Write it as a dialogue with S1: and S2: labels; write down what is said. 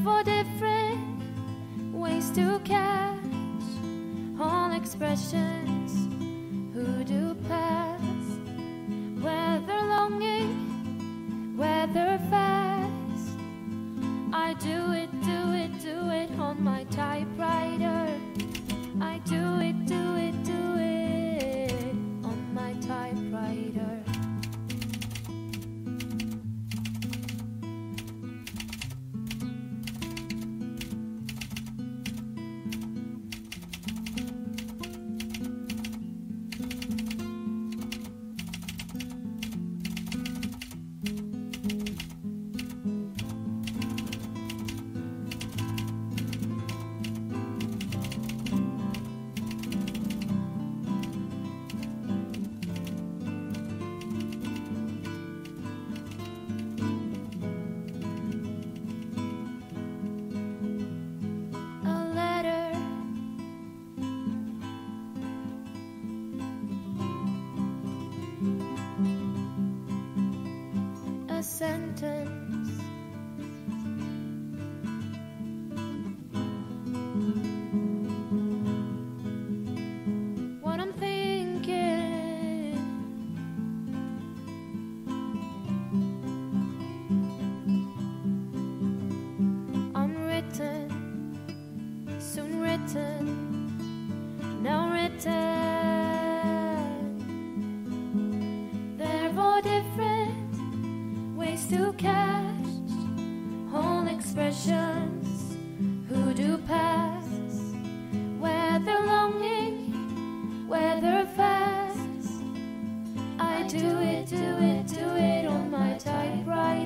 S1: four different ways to catch all expressions who do pass, whether longing, whether fast. I do it on my typewriter. I do it on my typewriter. A sentence, what I'm thinking, unwritten, soon written, now written. They're all different ways to catch whole expressions who do pass, whether longing, whether fast. I do it on my typewriter.